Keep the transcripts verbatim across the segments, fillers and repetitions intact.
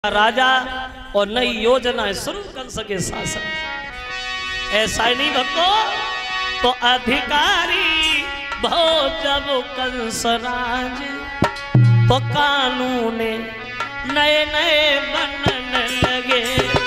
राजा और नई योजना शुरू कर सके शासन। ऐसा ही नहीं भक्तो, तो अधिकारी बहुत जब कंस राज, तो कानून नए नए बनने लगे।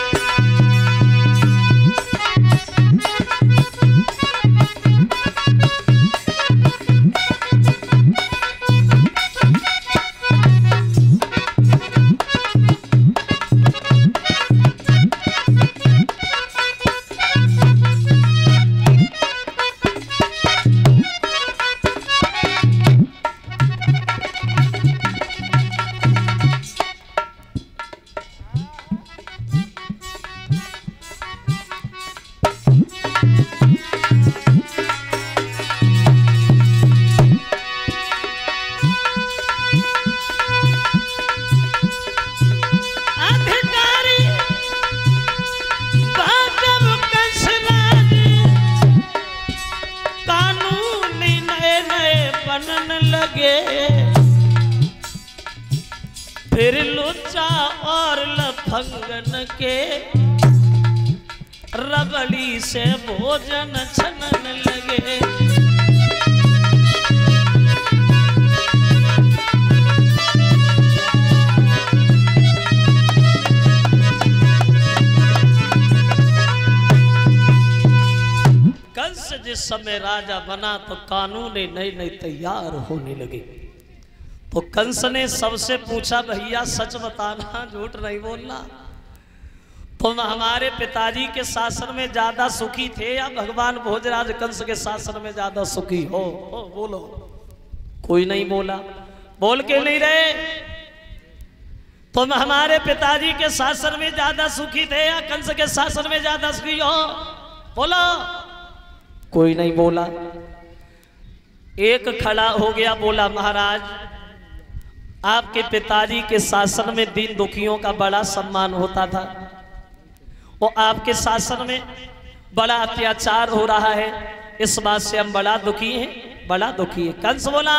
फिर लुच्चा और लफंगन के रबड़ी से भोजन छनन लगे। कंस जिस समय राजा बना तो कानून नए नए तैयार होने लगे। तो कंस ने सबसे पूछा, भैया सच बताना, झूठ नहीं बोलना, तुम हमारे पिताजी के शासन में ज्यादा सुखी थे या भगवान भोजराज कंस के शासन में ज्यादा सुखी हो? हो बोलो। कोई नहीं बोला। बोल के नहीं रहे। तुम हमारे पिताजी के शासन में ज्यादा सुखी थे या कंस के शासन में ज्यादा सुखी हो? बोलो। कोई नहीं बोला। एक खड़ा हो गया, बोला, महाराज आपके पिताजी के शासन में दीन दुखियों का बड़ा सम्मान होता था, वो आपके शासन में बड़ा अत्याचार हो रहा है, इस बात से हम बड़ा दुखी हैं, बड़ा दुखी है। कंस बोला,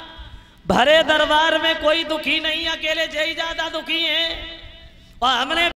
भरे दरबार में कोई दुखी नहीं, अकेले जय ज्यादा दुखी हैं और हमने